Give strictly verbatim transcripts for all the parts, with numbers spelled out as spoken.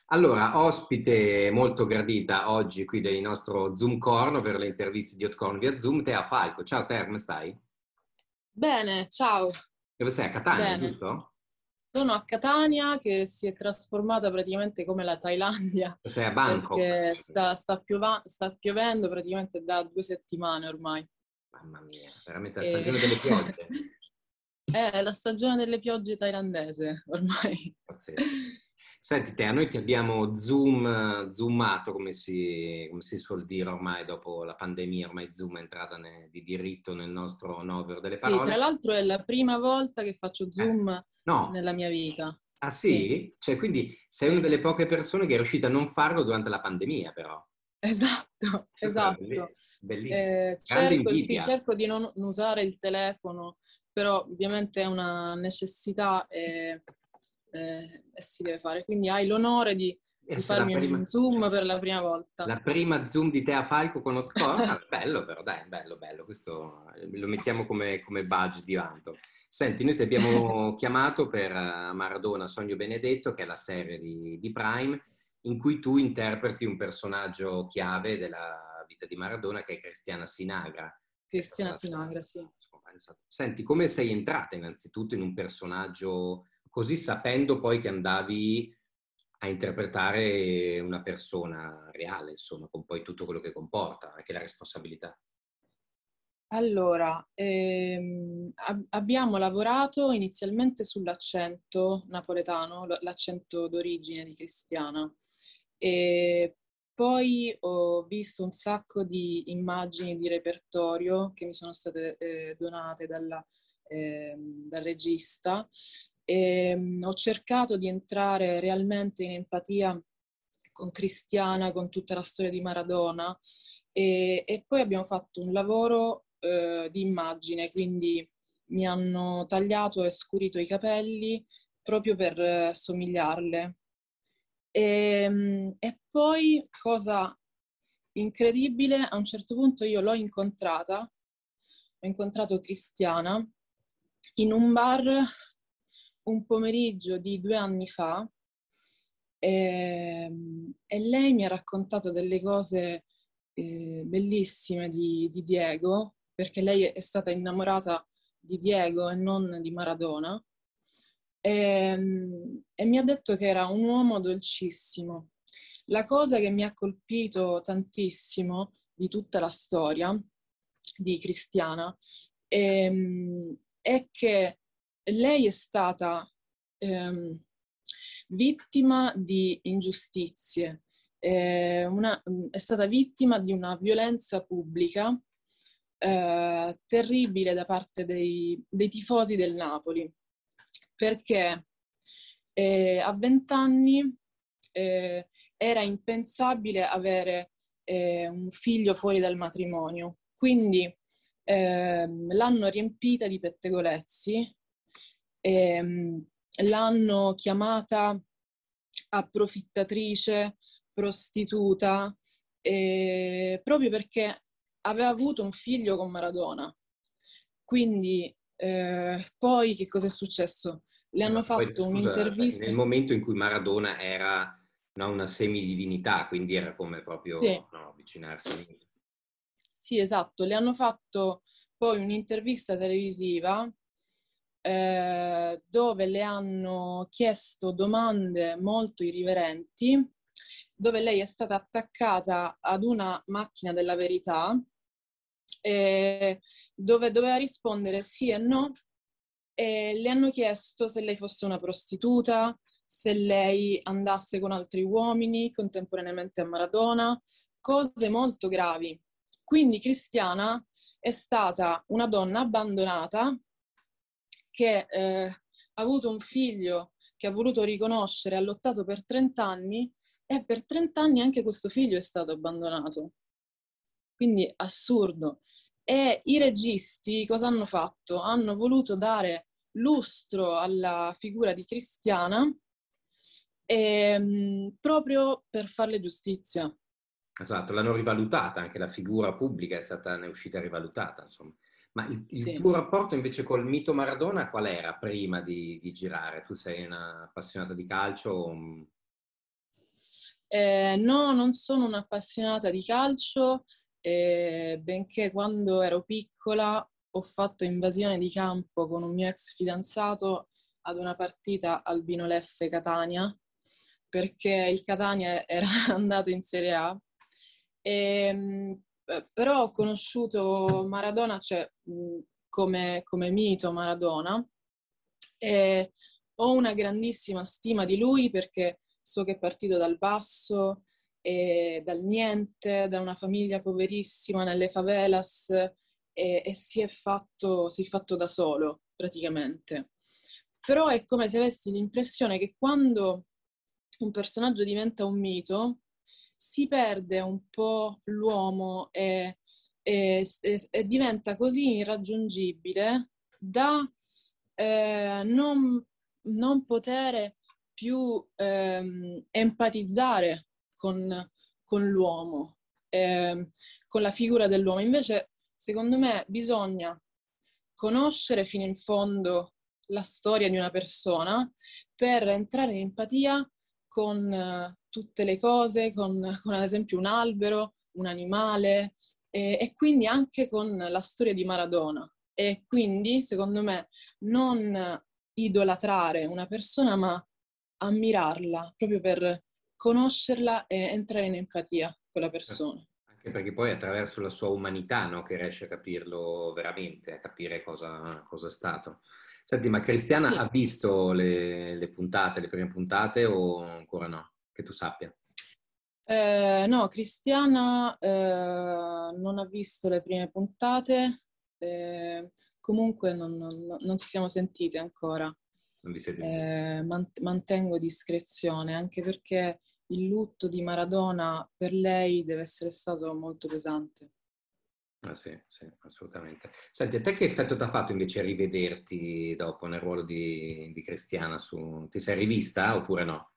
Allora, ospite molto gradita oggi qui del nostro Zoom Corno per le interviste di Hotcorn via Zoom, Tea Falco. Ciao Tea, come stai? Bene, ciao. Dove sei? A Catania, Bene. giusto? Sono a Catania che si è trasformata praticamente come la Thailandia Sei a Bangkok. perché sta, sta, piova- sta piovendo praticamente da due settimane ormai. Mamma mia, veramente la E... stagione delle piogge. È la stagione delle piogge thailandese ormai. Pazzesco. Senti Tea, noi ti abbiamo zoom, zoomato, come si, come si suol dire ormai dopo la pandemia, ormai Zoom è entrata ne- di diritto nel nostro novero delle Sì, tra parole. l'altro è la prima volta che faccio Eh, Zoom no. nella mia vita. Ah Sì, sì? Cioè, quindi sei una sì. delle poche persone che è riuscita a non farlo durante la pandemia, però. Esatto, Questa è esatto. belli- bellissima. Eh, Grande cerco, sì, invidia. cerco di non usare il telefono, però ovviamente è una necessità e, e- e si deve fare. Quindi hai l'onore di, di Essere la farmi prima, un Zoom cioè, per la prima volta. la prima Zoom di Tea Falco con Hotcore. Ah, bello però, dai, bello, bello. Questo eh, lo mettiamo come, come badge di vanto. Senti, noi ti abbiamo chiamato per eh, Maradona, Sogno Benedetto, che è la serie di, di Prime, in cui tu interpreti un personaggio chiave della vita di Maradona, che è Cristiana Sinagra, che è stata Cristina la sua, Sinagra, la sì. sua compagna. Senti, come sei entrata innanzitutto in un personaggio così, sapendo poi che andavi a interpretare una persona reale, insomma, con poi tutto quello che comporta, anche la responsabilità. Allora, ehm, ab- abbiamo lavorato inizialmente sull'accento napoletano, l- l'accento d'origine di Cristiana, e poi ho visto un sacco di immagini di repertorio che mi sono state eh, donate dalla- ehm, dal regista e mm, ho cercato di entrare realmente in empatia con Cristiana, con tutta la storia di Maradona e, e poi abbiamo fatto un lavoro eh, di immagine, quindi mi hanno tagliato e scurito i capelli proprio per eh, somigliarle. E, mm, e poi, cosa incredibile, a un certo punto io l'ho incontrata, ho incontrato Cristiana in un bar un pomeriggio di due anni fa e, e lei mi ha raccontato delle cose eh, bellissime di, di Diego, perché lei è stata innamorata di Diego e non di Maradona, e, e mi ha detto che era un uomo dolcissimo. La cosa che mi ha colpito tantissimo di tutta la storia di Cristiana ehm, è che lei è stata ehm, vittima di ingiustizie, eh, una- è stata vittima di una violenza pubblica eh, terribile da parte dei, dei tifosi del Napoli, perché eh, a vent'anni eh, era impensabile avere eh, un figlio fuori dal matrimonio, quindi ehm, l'hanno riempita di pettegolezzi, ehm, l'hanno chiamata approfittatrice, prostituta, eh, proprio perché aveva avuto un figlio con Maradona. Quindi eh, poi che cosa è successo? Le hanno Esatto, poi fatto scusa, cioè, nel un'intervista. momento in cui Maradona era, no, una semidivinità, quindi era come Sì, proprio, no, avvicinarsi lì. sì, esatto. Le hanno fatto poi un'intervista televisiva eh, dove le hanno chiesto domande molto irriverenti, dove lei è stata attaccata ad una macchina della verità, eh, dove doveva rispondere sì e no, e le hanno chiesto se lei fosse una prostituta, se lei andasse con altri uomini contemporaneamente a Maradona, cose molto gravi. Quindi Cristiana è stata una donna abbandonata che eh, ha avuto un figlio che ha voluto riconoscere, ha lottato per trenta anni e per trenta anni anche questo figlio è stato abbandonato. Quindi assurdo. E i registi cosa hanno fatto? Hanno voluto dare lustro alla figura di Cristiana ehm, proprio per farle giustizia. Esatto, l'hanno rivalutata, anche la figura pubblica è stata, ne è uscita rivalutata, insomma. Ma il, il Sì. tuo rapporto invece col mito Maradona qual era prima di, di girare? Tu sei una appassionata di calcio? o- Eh, no, non sono un'appassionata di calcio, eh, benché quando ero piccola ho fatto invasione di campo con un mio ex fidanzato ad una partita al Binoleffe Catania, perché il Catania era andato in Serie A. E, mh, eh, però ho conosciuto Maradona, cioè mh, come, come mito Maradona, e ho una grandissima stima di lui perché so che è partito dal basso, e dal niente, da una famiglia poverissima nelle favelas e, e si è fatto, si è fatto da solo praticamente. Però è come se avessi l'impressione che quando un personaggio diventa un mito, si perde un po' l'uomo e, e- e- e diventa così irraggiungibile da eh, non, non poter più ehm, empatizzare con, con l'uomo, ehm, con la figura dell'uomo. Invece, secondo me, bisogna conoscere fino in fondo la storia di una persona per entrare in empatia con eh, tutte le cose, con, con ad esempio un albero, un animale e, e quindi anche con la storia di Maradona. E quindi, secondo me, non idolatrare una persona, ma ammirarla proprio per conoscerla e entrare in empatia con la persona. Anche perché poi è attraverso la sua umanità, no, che riesce a capirlo veramente, a capire cosa, cosa è stato. Senti, ma Cristiana Sì. ha visto le, le puntate, le prime puntate o ancora no? Che tu sappia. Eh, no, Cristiana eh, non ha visto le prime puntate, eh, comunque non, non- non ci siamo sentite ancora. Non vi siete visti? Eh, man- mantengo discrezione, anche perché il lutto di Maradona per lei deve essere stato molto pesante. Ah, sì, sì, assolutamente. Senti, a te che effetto ti ha fatto invece rivederti dopo nel ruolo di, di Cristiana? Su... Ti sei rivista oppure no?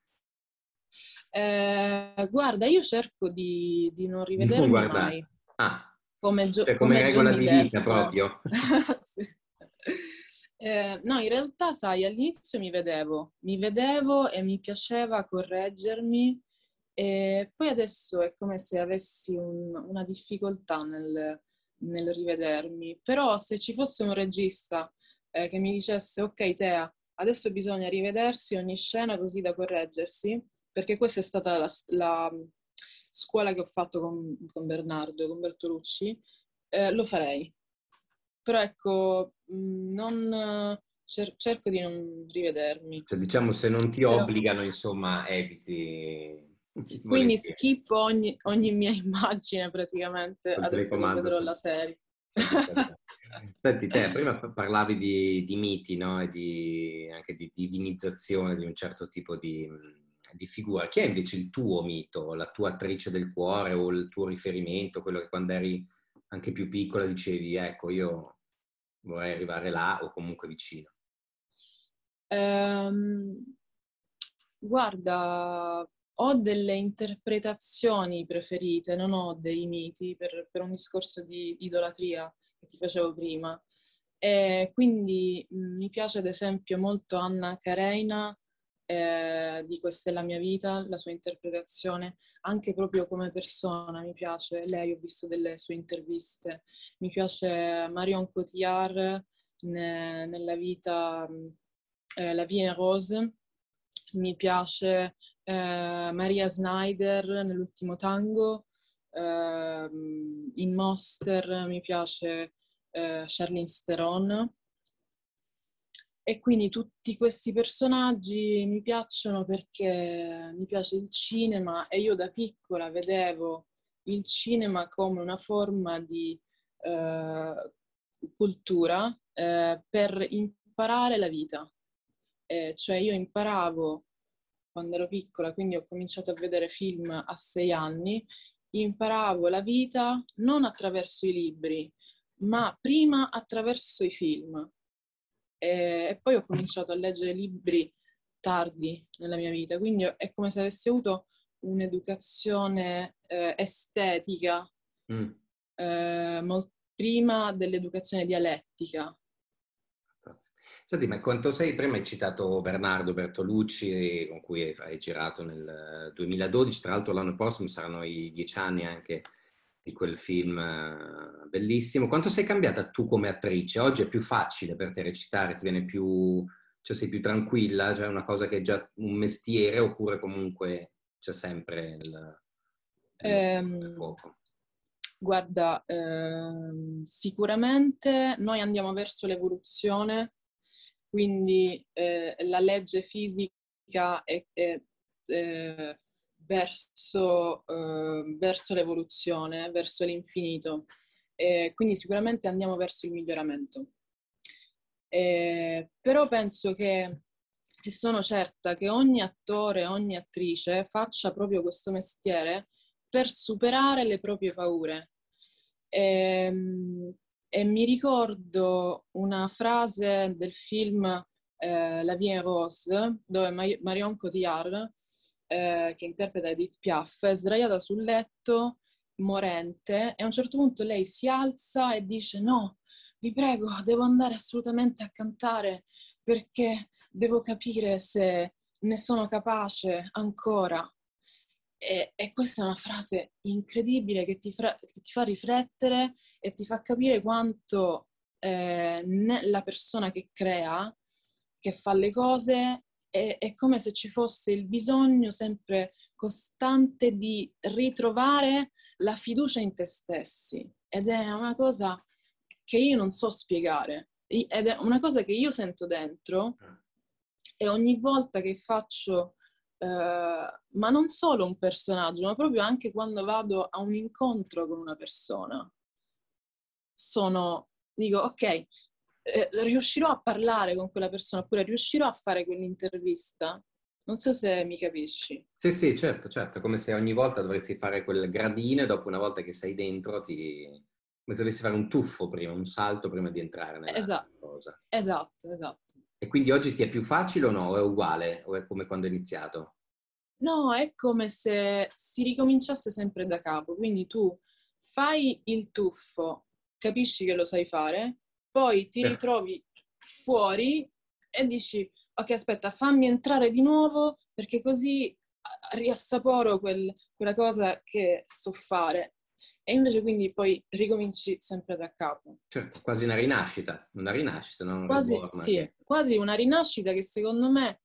Eh, guarda, io cerco di, di non Di non rivedermi guardare. mai, Ah, come, Gio- cioè come come regola Johnny di Depp. vita proprio. Sì. Eh, no, in realtà, sai, all'inizio mi vedevo, mi vedevo e mi piaceva correggermi, e poi adesso è come se avessi un- una difficoltà nel, nel rivedermi. Però se ci fosse un regista eh, che mi dicesse, ok, Tea, adesso bisogna rivedersi ogni scena così da correggersi, perché questa è stata la, la scuola che ho fatto con, con Bernardo, con Bertolucci, eh, lo farei. Però ecco, mh, non, cer- cerco di non rivedermi. Cioè, diciamo, se non ti Però, obbligano, insomma, eviti quindi volentieri. skippo ogni, ogni mia immagine praticamente, Col adesso che telecomando vedrò sempre, la serie. sempre per te. Senti, te prima pa- parlavi di, di miti, no? E di, anche di divinizzazione di un certo tipo di, di figura. Chi è invece il tuo mito, la tua attrice del cuore o il tuo riferimento, quello che quando eri anche più piccola dicevi, ecco, io vorrei arrivare là o comunque vicino? Ehm, guarda, ho delle interpretazioni preferite, non ho dei miti per, per un discorso di idolatria che ti facevo prima. E quindi mh, mi piace ad esempio molto Anna Karenina, eh, di Questa è la mia vita, la sua interpretazione, anche proprio come persona mi piace. Lei, ho visto delle sue interviste. Mi piace Marion Cotillard ne- nella vita, mh, eh, La vie en rose. Mi piace eh, Maria Snyder nell'ultimo tango. Ehm, in Monster mi piace eh, Charlize Theron. E quindi tutti questi personaggi mi piacciono perché mi piace il cinema e io da piccola vedevo il cinema come una forma di eh, cultura eh, per imparare la vita. Eh, cioè io imparavo quando ero piccola, quindi ho cominciato a vedere film a sei anni, imparavo la vita non attraverso i libri, ma prima attraverso i film. E, e poi ho cominciato a leggere libri tardi nella mia vita, quindi è come se avessi avuto un'educazione eh, estetica Mm. eh, mol- prima dell'educazione dialettica. Senti, ma quanto sei, prima hai citato Bernardo Bertolucci, con cui hai, hai girato nel duemiladodici, tra l'altro l'anno prossimo saranno i dieci anni anche di quel film eh, bellissimo. Quanto sei cambiata tu come attrice? Oggi è più facile per te recitare, ti viene più, cioè sei più tranquilla, cioè è una cosa che è già un mestiere oppure comunque c'è sempre il, il mondo del Ehm, fuoco? guarda, ehm, sicuramente noi andiamo verso l'evoluzione, quindi eh, la legge fisica è, è, eh, verso, eh, verso l'evoluzione, verso l'infinito. Eh, quindi sicuramente andiamo verso il miglioramento. Eh, però penso che, e sono certa che ogni attore, ogni attrice faccia proprio questo mestiere per superare le proprie paure. E, e mi ricordo una frase del film eh, La Vie en Rose, dove Ma- Marion Cotillard, eh, che interpreta Edith Piaf, è sdraiata sul letto, morente, e a un certo punto lei si alza e dice: no, vi prego, devo andare assolutamente a cantare perché devo capire se ne sono capace ancora. E, e questa è una frase incredibile che ti, fra- che ti fa riflettere e ti fa capire quanto eh, ne- la persona che crea, che fa le cose, è, è come se ci fosse il bisogno sempre costante di ritrovare la fiducia in te stessi. Ed è una cosa che io non so spiegare. I- Ed è una cosa che io sento dentro e ogni volta che faccio, eh, ma non solo un personaggio, ma proprio anche quando vado a un incontro con una persona, sono, dico, ok, eh, riuscirò a parlare con quella persona oppure riuscirò a fare quell'intervista? Non so se mi capisci. Sì, sì, certo, certo, come se ogni volta dovresti fare quel gradino e dopo una volta che sei dentro ti... come se dovessi fare un tuffo prima, un salto prima di entrare nella Esa- cosa. esatto, esatto. E quindi oggi ti è più facile o no? O è uguale? O è come quando hai iniziato? No, è come se si ricominciasse sempre da capo. Quindi tu fai il tuffo, capisci che lo sai fare, poi ti Certo. ritrovi fuori e dici, ok, aspetta, fammi entrare di nuovo perché così ah, riassaporo quel- quella cosa che so fare. E invece quindi poi ricominci sempre da capo. Certo, quasi una rinascita, una rinascita, non un Quasi, reborn sì, che... quasi una rinascita che secondo me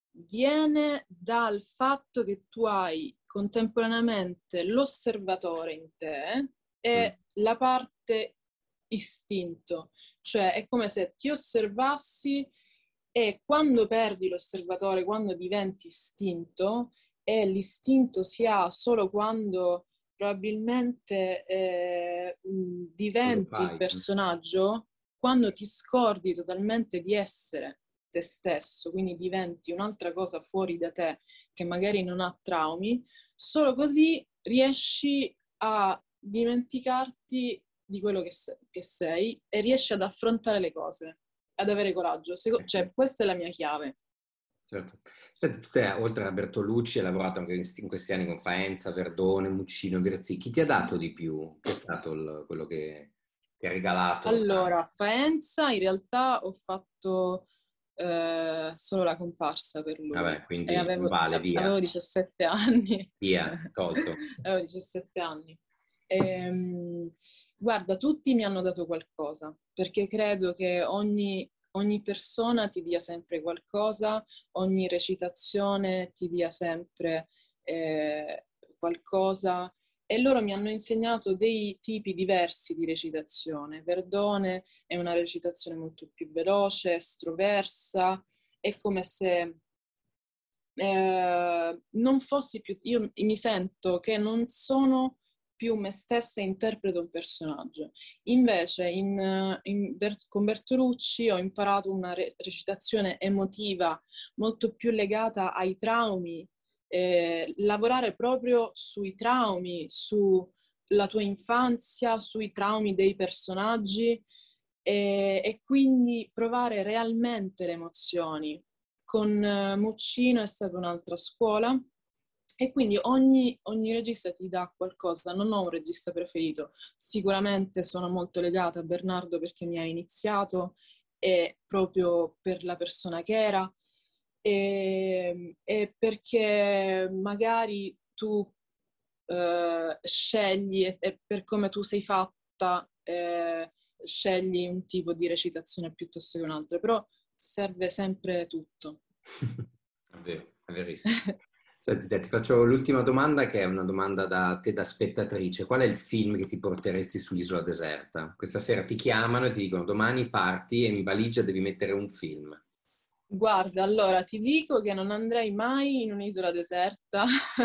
viene dal fatto che tu hai contemporaneamente l'osservatore in te Mm, e la parte istinto, cioè è come se ti osservassi e quando perdi l'osservatore, quando diventi istinto, e l'istinto si ha solo quando probabilmente eh, mh, non lo diventi il fai. personaggio, quando ti scordi totalmente di essere te stesso, quindi diventi un'altra cosa fuori da te che magari non ha traumi, solo così riesci a dimenticarti di quello che, se- che sei e riesci ad affrontare le cose, ad avere coraggio. Seco- Ecco. cioè, questa è la mia chiave. Certo. Senti, tu te, oltre a Bertolucci, hai lavorato anche in, in questi anni con Faenza, Verdone, Muccino, Virzì. Chi ti ha dato di più? Chi è stato il- quello che ti ha regalato Allora, tanto? a Faenza in realtà ho fatto eh, solo la comparsa per lui Vabbè, e quindi non avevo, vale, via, avevo diciassette anni. via, tolto. Avevo diciassette anni. Ehm, guarda, tutti mi hanno dato qualcosa, perché credo che ogni, ogni persona ti dia sempre qualcosa, ogni recitazione ti dia sempre eh, qualcosa. E loro mi hanno insegnato dei tipi diversi di recitazione. Verdone è una recitazione molto più veloce, estroversa, è come se eh, non fossi più... Io mi sento che non sono più me stessa e interpreto un personaggio. Invece in, in Ber- con Bertolucci ho imparato una re- recitazione emotiva molto più legata ai traumi, eh, lavorare proprio sui traumi, sulla tua infanzia, sui traumi dei personaggi e, e quindi provare realmente le emozioni. Con eh, Muccino è stata un'altra scuola e quindi ogni, ogni regista ti dà qualcosa. Non ho un regista preferito, sicuramente sono molto legata a Bernardo perché mi ha iniziato e proprio per la persona che era, e, e perché magari tu eh, scegli, e, e per come tu sei fatta, eh, scegli un tipo di recitazione piuttosto che un altro, però serve sempre tutto. È vero, è verissimo. Senti, te, ti faccio l'ultima domanda, che è una domanda da te da spettatrice. Qual è il film che ti porteresti sull'isola deserta? Questa sera ti chiamano e ti dicono domani parti e in valigia devi mettere un film. Guarda, allora ti dico che non andrei mai in un'isola deserta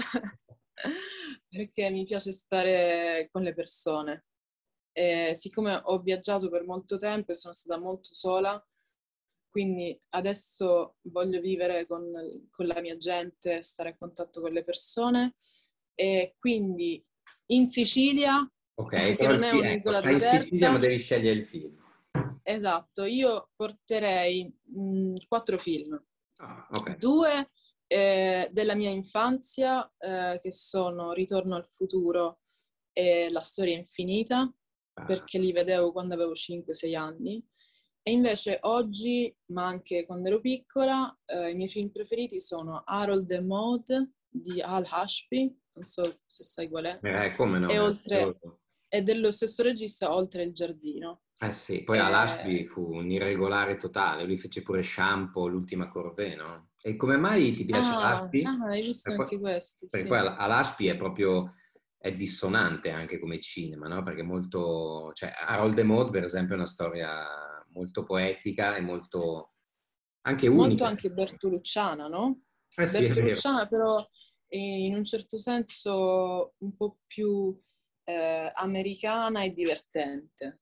perché mi piace stare con le persone. E siccome ho viaggiato per molto tempo e sono stata molto sola, quindi adesso voglio vivere con, con la mia gente, stare a contatto con le persone, e quindi in Sicilia, Ok, che però il non è film, ecco, un'isola stai in Sicilia ma deserta, devi scegliere il film. esatto, io porterei mh, quattro film. Ah, ok. Due eh, della mia infanzia, eh, che sono Ritorno al futuro e La storia infinita, Ah, perché li vedevo quando avevo cinque sei anni. E invece oggi, ma anche quando ero piccola, eh, i miei film preferiti sono Harold e Maude di Al Ashby, non so se sai qual è, eh, come no, e, oltre, meraviglioso. e dello stesso regista Oltre il giardino. Eh sì, poi all'Ashby Eh, fu un irregolare totale, lui fece pure Shampoo, l'ultima corvée, no? E come mai ti piace ah, all'Ashby? ah, hai visto Per poi- anche questi, Perché poi sì. all'Ashby è proprio, è dissonante anche come cinema, no? Perché è molto, cioè Harold e Maude per esempio è una storia molto poetica e molto, anche Molto unica anche secondo me. Bertolucciana, no? Eh sì, è vero. Bertolucciana però eh, in un certo senso un po' più eh, americana e divertente,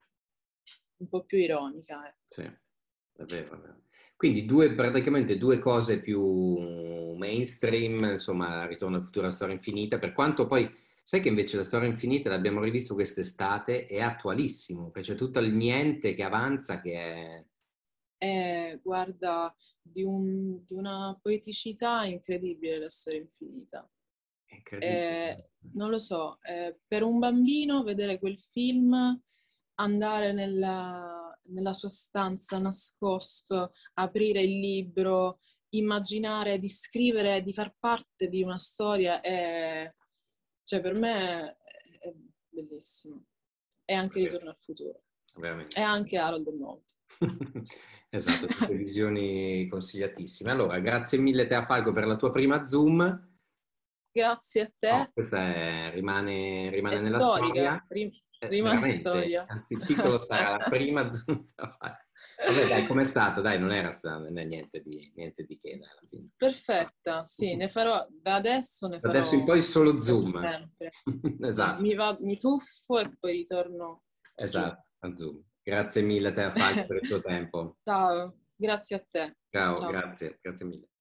un po' più ironica, ecco. Sì, è vero, è vero. Quindi due, praticamente due cose più mainstream, insomma, Ritorno al futuro, la storia infinita, per quanto poi, sai che invece la storia infinita l'abbiamo rivisto quest'estate, è attualissimo, perché c'è tutto il niente che avanza che è, È, guarda, di, un- di una poeticità incredibile la storia infinita. è incredibile. Eh, non lo so, eh, per un bambino vedere quel film, andare nella, nella sua stanza nascosto, aprire il libro, immaginare di scrivere, di far parte di una storia, è, cioè per me è, è bellissimo. E È anche vero, Ritorno al futuro. E veramente. anche Harold e Maude. Esatto, tutte visioni consigliatissime. Allora, grazie mille Tea Falco per la tua prima Zoom. Grazie a No, te. questa è- rimane, È rimane nella storica, storia. rim- Eh, rimane veramente, storia. anzi il titolo sarà la prima Zoom. Vabbè, dai, com'è stato? Dai, non era stato, non è niente di, niente di che, dai, alla fine. Perfetta, sì, ne farò, da adesso ne Da adesso in farò poi solo per Zoom. sempre. Sì, Esatto, mi, va- mi tuffo e poi ritorno giù. esatto, a Zoom. Grazie mille Tea Falco per il tuo tempo. Ciao, grazie a te. Ciao, Ciao. grazie, grazie mille.